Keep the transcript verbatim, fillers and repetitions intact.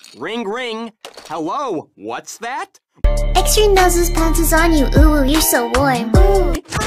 Ring, ring. Hello, what's that? Extra noses pounces on you, ooh, you're so warm. Ooh.